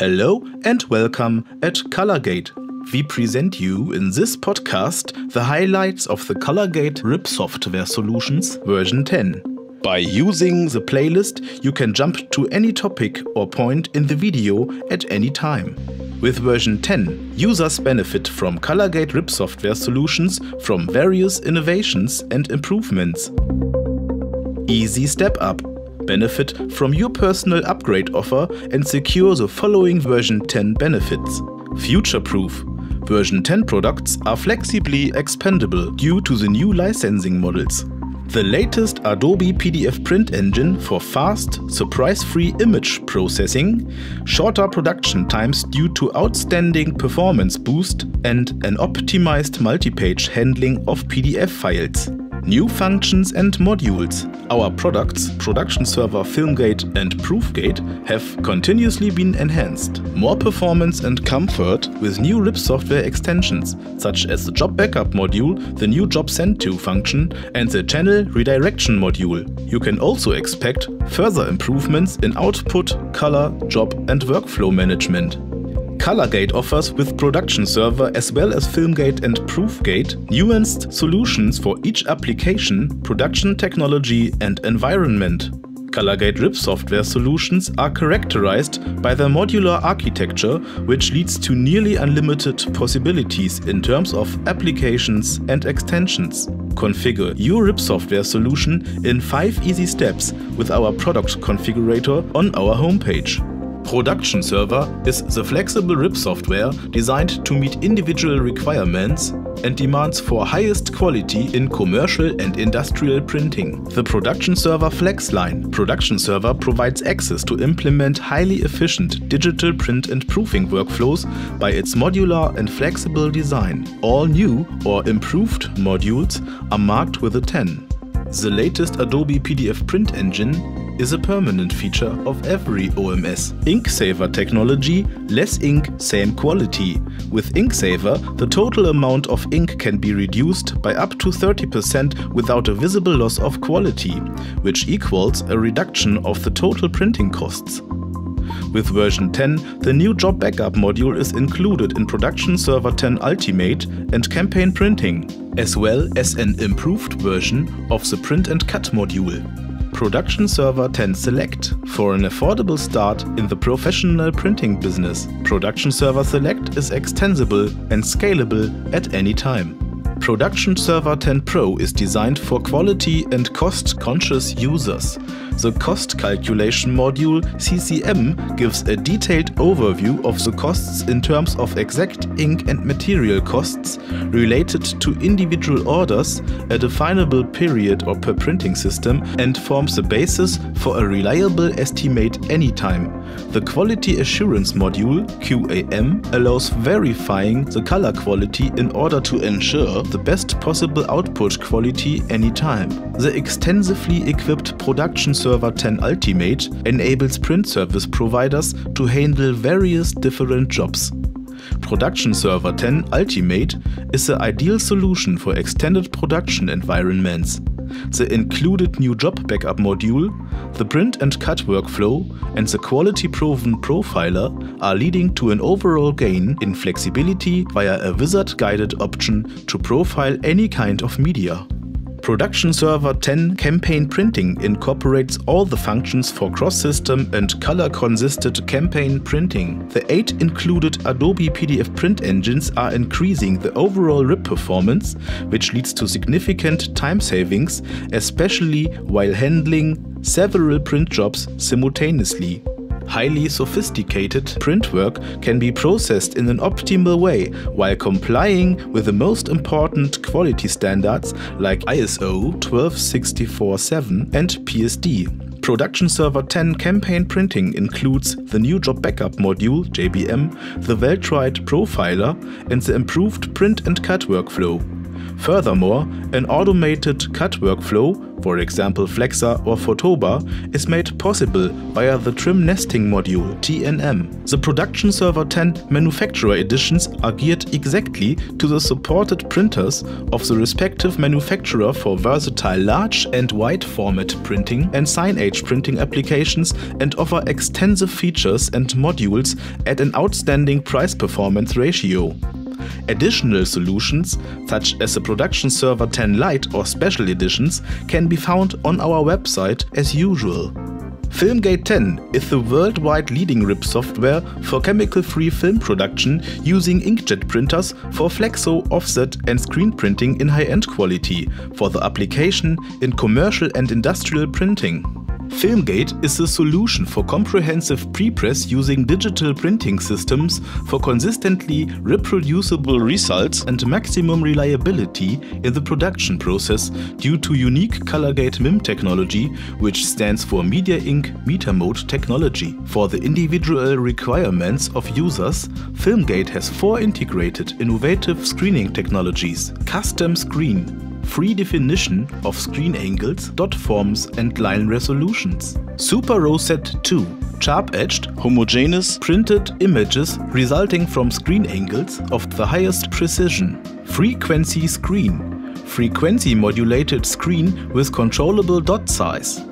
Hello and welcome at ColorGate. We present you in this podcast the highlights of the ColorGate RIP software solutions version 10. By using the playlist, you can jump to any topic or point in the video at any time. With version 10, users benefit from ColorGate RIP software solutions from various innovations and improvements. Easy step up. Benefit from your personal upgrade offer and secure the following version 10 benefits. Future-proof. Version 10 products are flexibly expandable due to the new licensing models. The latest Adobe PDF print engine for fast, surprise-free image processing, shorter production times due to outstanding performance boost, and an optimized multi-page handling of PDF files. New functions and modules. Our products, Production Server, Filmgate and Proofgate, have continuously been enhanced. More performance and comfort with new RIP software extensions, such as the Job Backup module, the new Job Send To function and the Channel Redirection module. You can also expect further improvements in output, color, job and workflow management. ColorGate offers with Production Server as well as Filmgate and Proofgate nuanced solutions for each application, production technology and environment. ColorGate RIP software solutions are characterized by their modular architecture, which leads to nearly unlimited possibilities in terms of applications and extensions. Configure your RIP software solution in 5 easy steps with our product configurator on our homepage. Production Server is the flexible RIP software designed to meet individual requirements and demands for highest quality in commercial and industrial printing. The Production Server Flex line. Production Server provides access to implement highly efficient digital print and proofing workflows by its modular and flexible design. All new or improved modules are marked with a 10. The latest Adobe PDF print engine is a permanent feature of every OMS. InkSaver technology, less ink, same quality. With InkSaver, the total amount of ink can be reduced by up to 30% without a visible loss of quality, which equals a reduction of the total printing costs. With version 10, the new Job Backup module is included in Production Server 10 Ultimate and Campaign Printing, as well as an improved version of the Print and Cut module. Production Server 10 Select for an affordable start in the professional printing business. Production Server Select is extensible and scalable at any time. Production Server 10 Pro is designed for quality and cost-conscious users. The Cost Calculation module CCM gives a detailed overview of the costs in terms of exact ink and material costs related to individual orders, a definable period or per printing system, and forms the basis for a reliable estimate anytime. The Quality Assurance module QAM allows verifying the color quality in order to ensure the best possible output quality anytime. The extensively equipped Production Server 10 Ultimate enables print service providers to handle various different jobs. Production Server 10 Ultimate is the ideal solution for extended production environments. The included new Job Backup module, the Print and Cut workflow, and the quality-proven profiler are leading to an overall gain in flexibility via a wizard-guided option to profile any kind of media. Production Server 10 Campaign Printing incorporates all the functions for cross-system and color-consistent campaign printing. The 8 included Adobe PDF print engines are increasing the overall RIP performance, which leads to significant time savings, especially while handling several print jobs simultaneously. Highly sophisticated print work can be processed in an optimal way while complying with the most important quality standards like ISO 12647 and PSD. Production Server 10 Campaign Printing includes the new Job Backup module JBM, the well-tried profiler and the improved Print and Cut workflow. Furthermore, an automated cut workflow, for example Flexar or Photoba, is made possible via the Trim Nesting Module TNM. The Production Server 10 Manufacturer Editions are geared exactly to the supported printers of the respective manufacturer for versatile large and wide format printing and signage printing applications, and offer extensive features and modules at an outstanding price-performance ratio. Additional solutions, such as the Production Server 10 Lite or Special Editions, can be found on our website as usual. Filmgate 10 is the worldwide leading RIP software for chemical-free film production using inkjet printers for flexo, offset and screen printing in high-end quality for the application in commercial and industrial printing. Filmgate is the solution for comprehensive prepress using digital printing systems for consistently reproducible results and maximum reliability in the production process due to unique ColorGate MIM technology, which stands for Media Ink Meter Mode technology. For the individual requirements of users, Filmgate has 4 integrated innovative screening technologies: custom screen, free definition of screen angles, dot forms and line resolutions. Super Rosette 2, sharp-edged, homogeneous, printed images resulting from screen angles of the highest precision. Frequency screen, frequency modulated screen with controllable dot size.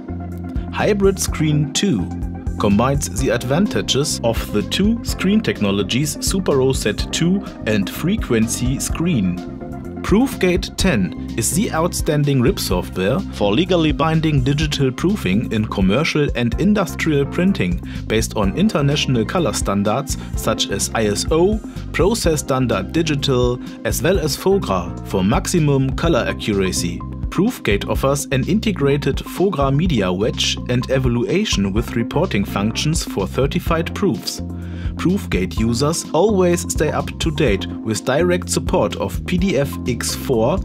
Hybrid Screen 2 combines the advantages of the 2 screen technologies Super Rosette 2 and Frequency Screen. Proofgate 10 is the outstanding RIP software for legally binding digital proofing in commercial and industrial printing based on international color standards such as ISO, Process Standard Digital, as well as FOGRA for maximum color accuracy. Proofgate offers an integrated FOGRA media wedge and evaluation with reporting functions for certified proofs. Proofgate users always stay up to date with direct support of PDF X4,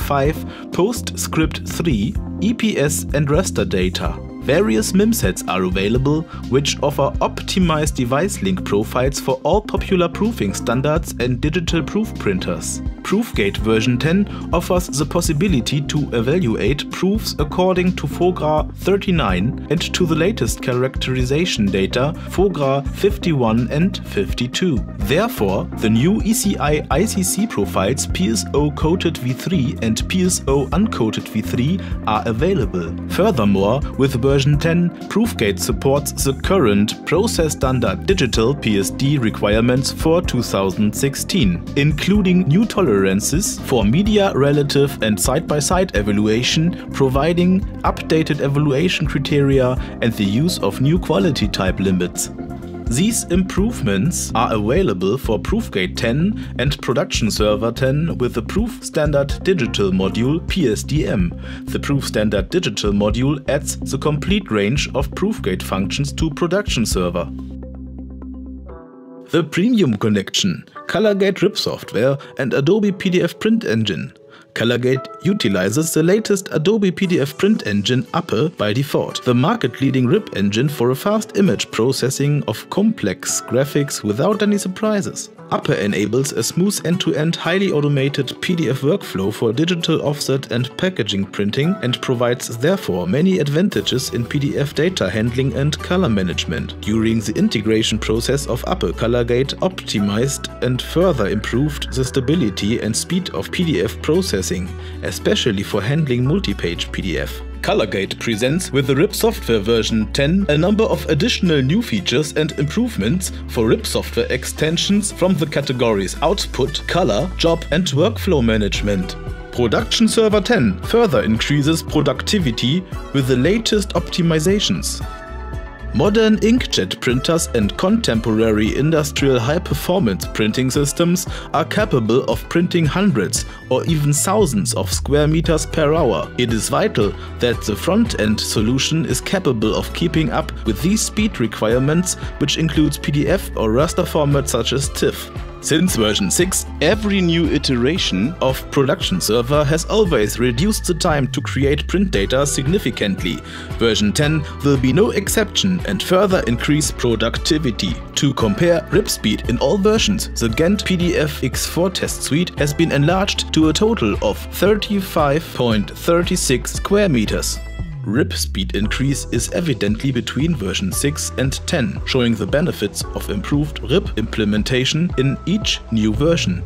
X5, PostScript 3, EPS and raster data. Various MIM sets are available, which offer optimized device link profiles for all popular proofing standards and digital proof printers. Proofgate version 10 offers the possibility to evaluate proofs according to FOGRA 39 and to the latest characterization data FOGRA 51 and 52. Therefore, the new ECI ICC profiles PSO coated V3 and PSO uncoated V3 are available. Furthermore, with version 10, Proofgate supports the current Process Standard Digital PSD requirements for 2016, including new tolerances for media relative and side-by-side evaluation, providing updated evaluation criteria and the use of new quality type limits. These improvements are available for Proofgate 10 and Production Server 10 with the Proof Standard Digital module PSDM. The Proof Standard Digital module adds the complete range of Proofgate functions to Production Server. The Premium Connection, ColorGate RIP software and Adobe PDF Print Engine. ColorGate utilizes the latest Adobe PDF Print Engine Ape by default, the market-leading RIP engine for a fast image processing of complex graphics without any surprises. Ape enables a smooth end-to-end highly automated PDF workflow for digital offset and packaging printing and provides therefore many advantages in PDF data handling and color management. During the integration process of Ape, ColorGate optimized and further improved the stability and speed of PDF processing, especially for handling multi-page PDF. ColorGate presents with the RIP software version 10 a number of additional new features and improvements for RIP software extensions from the categories Output, Color, Job and Workflow Management. Production Server 10 further increases productivity with the latest optimizations. Modern inkjet printers and contemporary industrial high-performance printing systems are capable of printing hundreds or even thousands of square meters per hour. It is vital that the front-end solution is capable of keeping up with these speed requirements, which includes PDF or raster formats such as TIFF. Since version 6, every new iteration of production server has always reduced the time to create print data significantly. Version 10 will be no exception and further increase productivity. To compare RIP speed in all versions, the Gent PDF X4 test suite has been enlarged to a total of 35.36 square meters. RIP speed increase is evidently between version 6 and 10, showing the benefits of improved RIP implementation in each new version.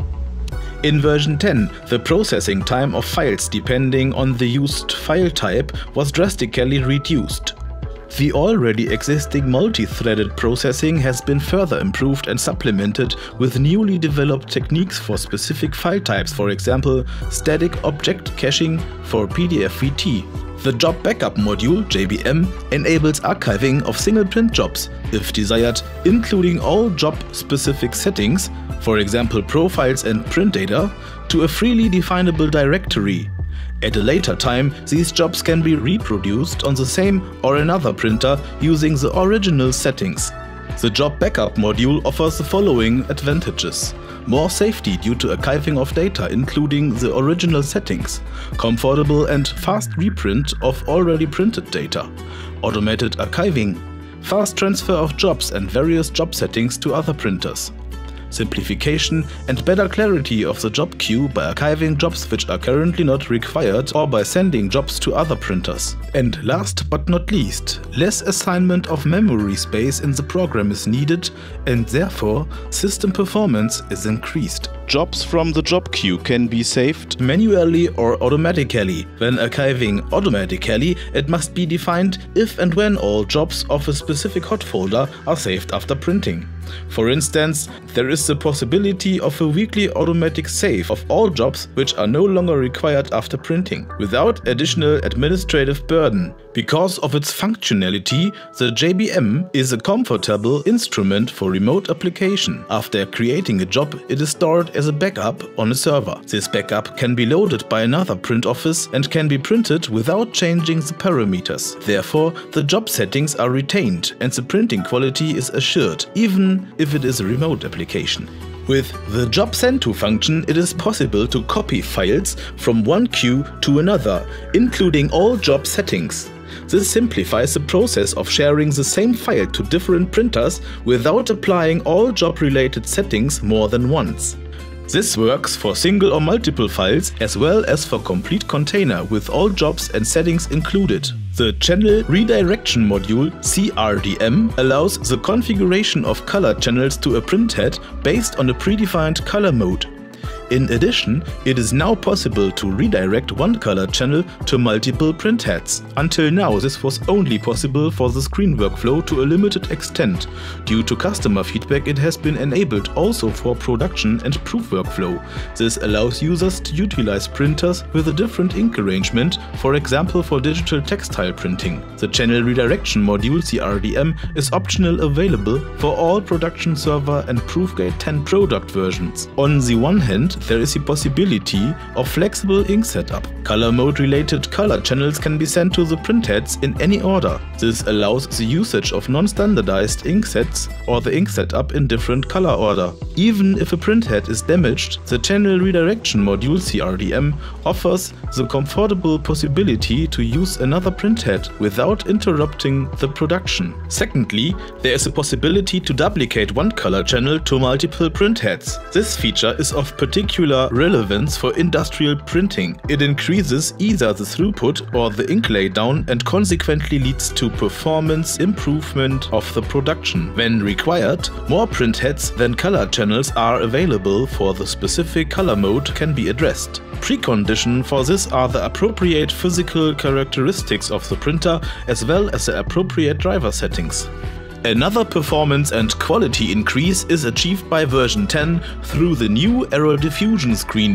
In version 10, the processing time of files depending on the used file type was drastically reduced. The already existing multi-threaded processing has been further improved and supplemented with newly developed techniques for specific file types, for example, static object caching for PDF-VT. The Job Backup module, JBM, enables archiving of single print jobs, if desired, including all job-specific settings, for example profiles and print data, to a freely definable directory. At a later time, these jobs can be reproduced on the same or another printer using the original settings. The Job Backup module offers the following advantages: more safety due to archiving of data including the original settings, comfortable and fast reprint of already printed data, automated archiving, fast transfer of jobs and various job settings to other printers, simplification and better clarity of the job queue by archiving jobs which are currently not required or by sending jobs to other printers. And last but not least, less assignment of memory space in the program is needed and therefore system performance is increased. Jobs from the job queue can be saved manually or automatically. When archiving automatically, it must be defined if and when all jobs of a specific hot folder are saved after printing. For instance, there is the possibility of a weekly automatic save of all jobs which are no longer required after printing, without additional administrative burden. Because of its functionality, the JBM is a comfortable instrument for remote application. After creating a job, it is stored as a backup on a server. This backup can be loaded by another print office and can be printed without changing the parameters. Therefore, the job settings are retained and the printing quality is assured, even if it is a remote application. With the Job Send To function, it is possible to copy files from one queue to another, including all job settings. This simplifies the process of sharing the same file to different printers without applying all job-related settings more than once. This works for single or multiple files as well as for complete container with all jobs and settings included. The Channel Redirection module, CRDM, allows the configuration of color channels to a printhead based on a predefined color mode. In addition, it is now possible to redirect one color channel to multiple printheads. Until now, this was only possible for the screen workflow to a limited extent. Due to customer feedback, it has been enabled also for production and proof workflow. This allows users to utilize printers with a different ink arrangement, for example for digital textile printing. The Channel Redirection module, CRDM, is optional available for all production server and ProofGate 10 product versions. On the one hand, there is the possibility of flexible ink setup. Color mode related color channels can be sent to the printheads in any order. This allows the usage of non-standardized ink sets or the ink setup in different color order. Even if a printhead is damaged, the Channel Redirection module, CRDM, offers the comfortable possibility to use another printhead without interrupting the production. Secondly, there is a possibility to duplicate one color channel to multiple printheads. This feature is of particular relevance for industrial printing. It increases either the throughput or the ink laydown and consequently leads to performance improvement of the production. When required, more printheads than color channels are available for the specific color mode can be addressed. Precondition for this are the appropriate physical characteristics of the printer as well as the appropriate driver settings. Another performance and quality increase is achieved by version 10 through the new error diffusion screening.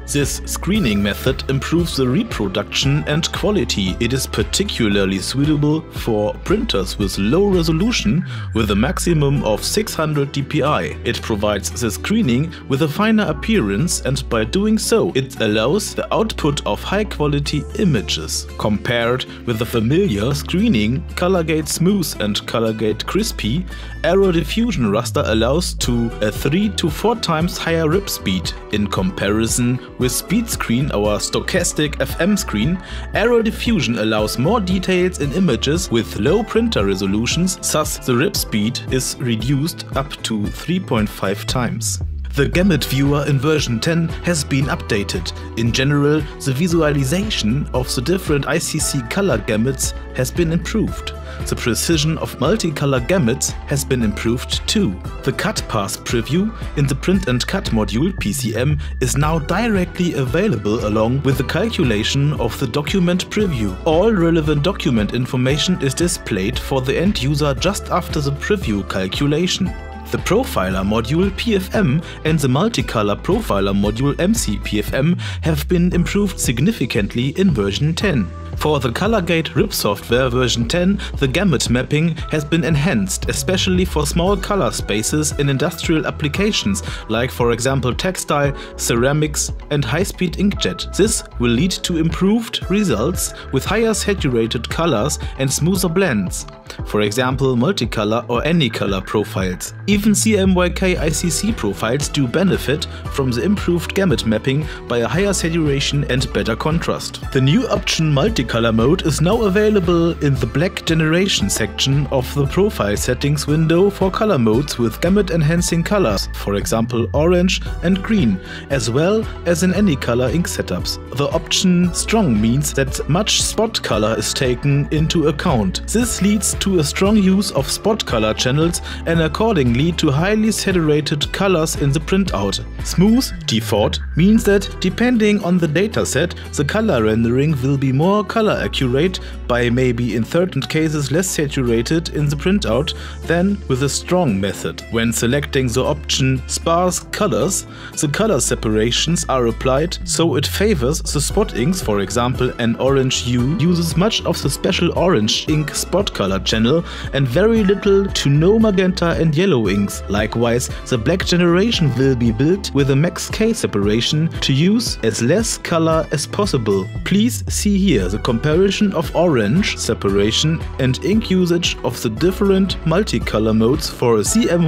This screening method improves the reproduction and quality. It is particularly suitable for printers with low resolution with a maximum of 600 dpi. It provides the screening with a finer appearance, and by doing so it allows the output of high quality images. Compared with the familiar screening ColorGate Smooth and ColorGate Crispy, Aero Diffusion raster allows to a 3 to 4 times higher rip speed. In comparison with SpeedScreen, our stochastic FM screen, Aero Diffusion allows more details in images with low printer resolutions, thus the rip speed is reduced up to 3.5 times. The Gamut Viewer in version 10 has been updated. In general, the visualization of the different ICC color gamuts has been improved. The precision of multicolor gamuts has been improved too. The cut path preview in the Print and Cut module PCM is now directly available along with the calculation of the document preview. All relevant document information is displayed for the end user just after the preview calculation. The Profiler module PFM and the Multicolor Profiler module MC-PFM have been improved significantly in version 10. For the ColorGate RIP software version 10, the gamut mapping has been enhanced, especially for small color spaces in industrial applications like, for example, textile, ceramics and high-speed inkjet. This will lead to improved results with higher saturated colors and smoother blends, for example, multicolor or any color profiles. Even CMYK ICC profiles do benefit from the improved gamut mapping by a higher saturation and better contrast. The new option Multicolor mode is now available in the Black Generation section of the Profile Settings window for color modes with gamut enhancing colors, for example orange and green, as well as in any color ink setups. The option Strong means that much spot color is taken into account. This leads to a strong use of spot color channels and accordingly to highly saturated colors in the printout. Smooth default means that depending on the dataset, the color rendering will be more color accurate by maybe in certain cases less saturated in the printout than with the Strong method. When selecting the option Sparse Colors, the color separations are applied so it favors the spot inks. For example, an orange hue uses much of the special orange ink spot color channel and very little to no magenta and yellow inks. Likewise, the Black Generation will be built with a max K separation to use as less color as possible. Please see here the comparison of orange separation and ink usage of the different multicolor modes for a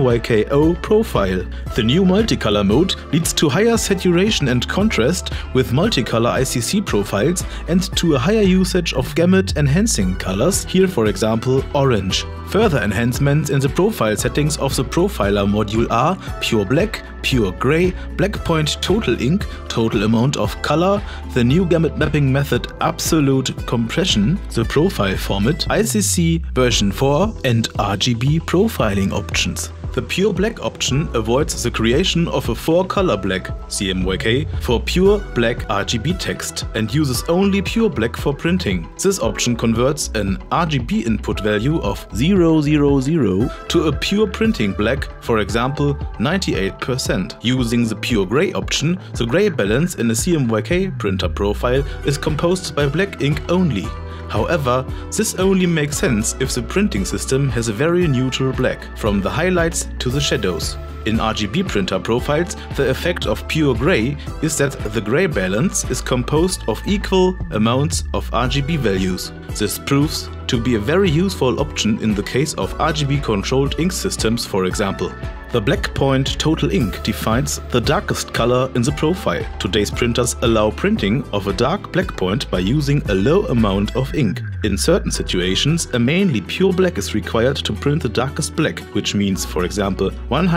CMYK profile. The new multicolor mode leads to higher saturation and contrast with multicolor ICC profiles and to a higher usage of gamut enhancing colors, here for example orange. Further enhancements in the profile settings of the Profiler module are Pure Black, Pure Gray, Black Point Total Ink, Total Amount of Color, the new gamut mapping method Absolute Compression, the profile format, ICC version 4 and RGB profiling options. The Pure Black option avoids the creation of a 4-color black CMYK for pure black RGB text and uses only pure black for printing. This option converts an RGB input value of 000 to a pure printing black, for example 98%. Using the Pure Gray option, the gray balance in a CMYK printer profile is composed by black ink only. However, this only makes sense if the printing system has a very neutral black, from the highlights to the shadows. In RGB printer profiles, the effect of Pure Gray is that the gray balance is composed of equal amounts of RGB values. This proves to be a very useful option in the case of RGB controlled ink systems, for example. The Black Point Total Ink defines the darkest color in the profile. Today's printers allow printing of a dark black point by using a low amount of ink. In certain situations, a mainly pure black is required to print the darkest black, which means, for example,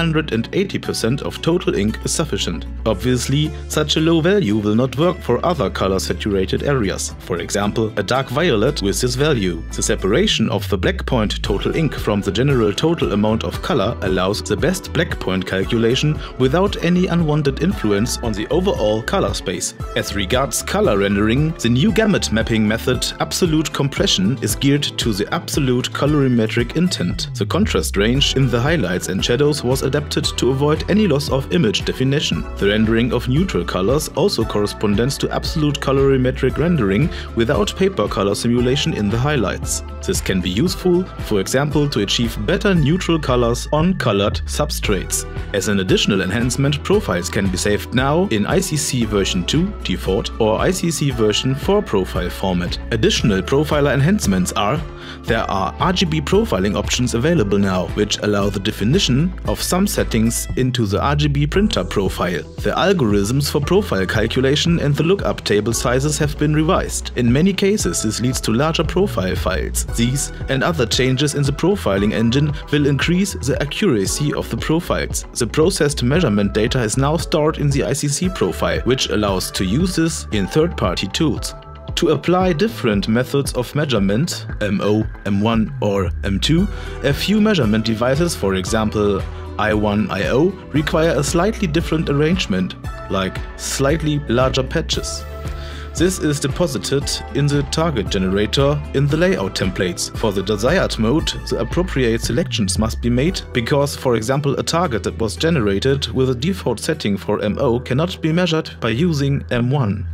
180% of total ink is sufficient. Obviously, such a low value will not work for other color saturated areas. For example, a dark violet with this value. The separation of the Black Point Total Ink from the general total amount of color allows the best fast black point calculation without any unwanted influence on the overall color space. As regards color rendering, the new gamut mapping method absolute compression is geared to the absolute colorimetric intent. The contrast range in the highlights and shadows was adapted to avoid any loss of image definition. The rendering of neutral colors also corresponds to absolute colorimetric rendering without paper color simulation in the highlights. This can be useful, for example, to achieve better neutral colors on colored substrates. As an additional enhancement, profiles can be saved now in ICC version 2 default or ICC version 4 profile format. Additional profiler enhancements are: there are RGB profiling options available now, which allow the definition of some settings into the RGB printer profile. The algorithms for profile calculation and the lookup table sizes have been revised. In many cases, this leads to larger profile files. These and other changes in the profiling engine will increase the accuracy of the profiles. The processed measurement data is now stored in the ICC profile, which allows to use this in third-party tools. To apply different methods of measurement, MO, M1 or M2, a few measurement devices, for example I1, I0, require a slightly different arrangement, like slightly larger patches. This is deposited in the target generator in the layout templates. For the desired mode, the appropriate selections must be made because, for example, a target that was generated with a default setting for MO cannot be measured by using M1.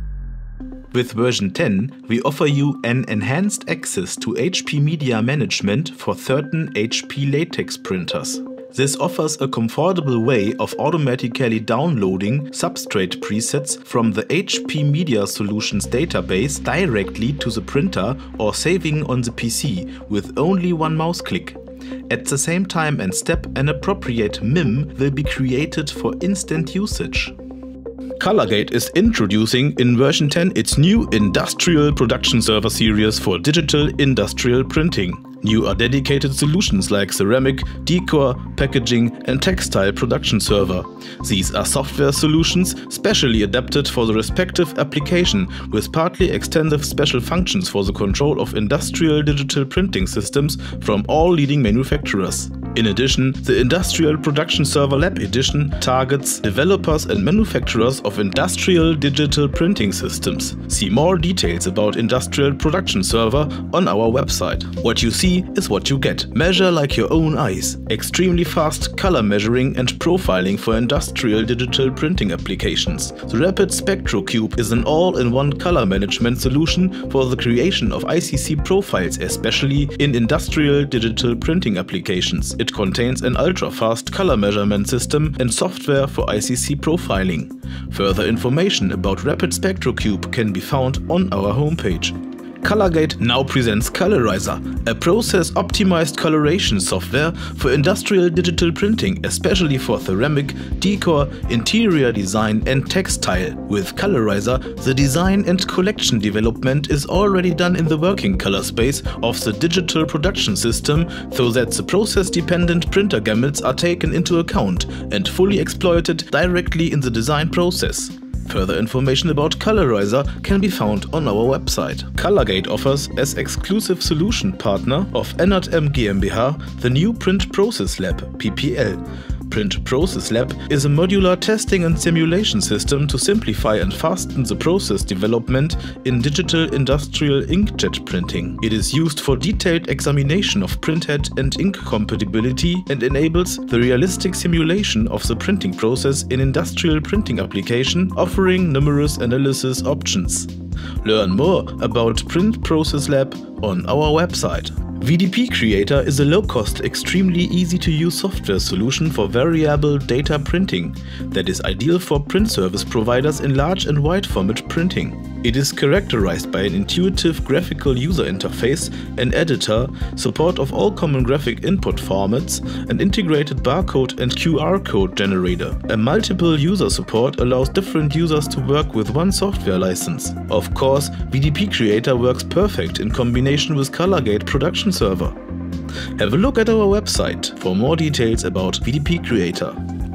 With version 10, we offer you an enhanced access to HP Media Management for certain HP latex printers. This offers a comfortable way of automatically downloading substrate presets from the HP Media Solutions database directly to the printer or saving on the PC with only one mouse click. At the same time and step, an appropriate MIM will be created for instant usage. Colorgate is introducing in version 10 its new industrial production server series for digital industrial printing. New are dedicated solutions like ceramic, decor, packaging and textile production server. These are software solutions specially adapted for the respective application with partly extensive special functions for the control of industrial digital printing systems from all leading manufacturers. In addition, the Industrial Production Server Lab Edition targets developers and manufacturers of industrial digital printing systems. See more details about Industrial Production Server on our website. What you see is what you get. Measure like your own eyes. Extremely fast color measuring and profiling for industrial digital printing applications. The Rapid SpectroCube is an all-in-one color management solution for the creation of ICC profiles, especially in industrial digital printing applications. It contains an ultra-fast color measurement system and software for ICC profiling. Further information about Rapid SpectroCube can be found on our homepage. Colorgate now presents Colorizer, a process-optimized coloration software for industrial digital printing, especially for ceramic, decor, interior design and textile. With Colorizer, the design and collection development is already done in the working color space of the digital production system so that the process-dependent printer gamuts are taken into account and fully exploited directly in the design process. Further information about Colorizer can be found on our website. Colorgate offers as exclusive solution partner of N+M GmbH the new Print Process Lab Print Process Lab is a modular testing and simulation system to simplify and fasten the process development in digital industrial inkjet printing. It is used for detailed examination of printhead and ink compatibility and enables the realistic simulation of the printing process in industrial printing application, offering numerous analysis options. Learn more about Print Process Lab on our website. VDP Creator is a low-cost, extremely easy-to-use software solution for variable data printing that is ideal for print service providers in large and wide format printing. It is characterized by an intuitive graphical user interface, an editor, support of all common graphic input formats, an integrated barcode and QR code generator. A multiple user support allows different users to work with one software license. Of course, VDP Creator works perfect in combination with Colorgate Production Server. Have a look at our website for more details about VDP Creator.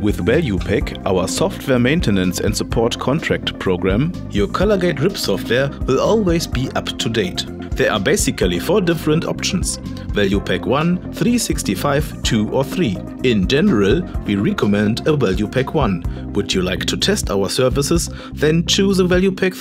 With ValuePack, our software maintenance and support contract program, your ColorGate RIP software will always be up to date. There are basically 4 different options: ValuePack 1, 365, 2 or 3. In general, we recommend a ValuePack 1. Would you like to test our services? Then choose a ValuePack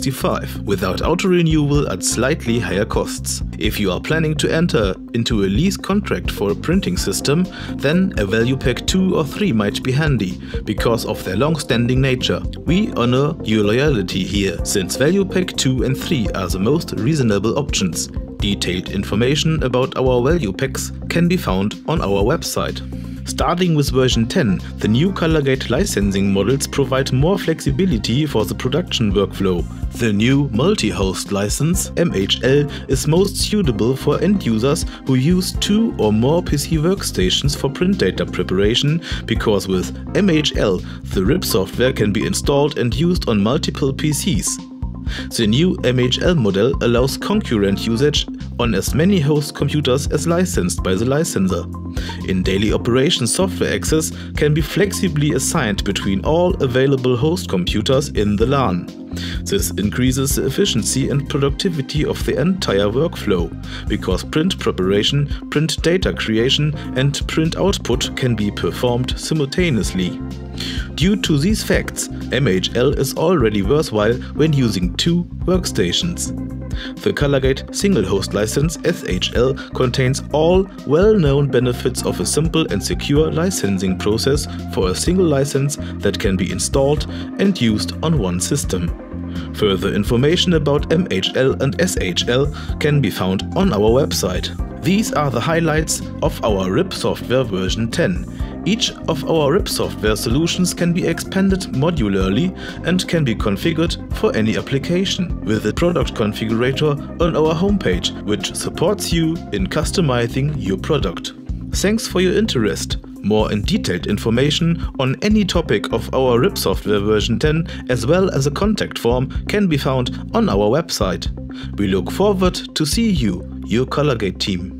365 without auto-renewal at slightly higher costs. If you are planning to enter into a lease contract for a printing system, then a ValuePack 2 or 3 might be handy because of their long-standing nature. We honor your loyalty here, since ValuePack 2 and 3 are the most reasonable options. Detailed information about our ValuePacks can be found on our website. Starting with version 10, the new ColorGate licensing models provide more flexibility for the production workflow. The new multi-host license, MHL, is most suitable for end users who use 2 or more PC workstations for print data preparation, because with MHL, the RIP software can be installed and used on multiple PCs. The new MHL model allows concurrent usage on as many host computers as licensed by the licensor. In daily operation, software access can be flexibly assigned between all available host computers in the LAN. This increases the efficiency and productivity of the entire workflow, because print preparation, print data creation and print output can be performed simultaneously. Due to these facts, MHL is already worthwhile when using 2 workstations. The ColorGate Single Host License SHL contains all well-known benefits of a simple and secure licensing process for a single license that can be installed and used on one system. Further information about MHL and SHL can be found on our website. These are the highlights of our RIP software version 10. Each of our RIP software solutions can be expanded modularly and can be configured for any application with a product configurator on our homepage, which supports you in customizing your product. Thanks for your interest. More and detailed information on any topic of our RIP software version 10, as well as a contact form, can be found on our website. We look forward to see you, your ColorGate team.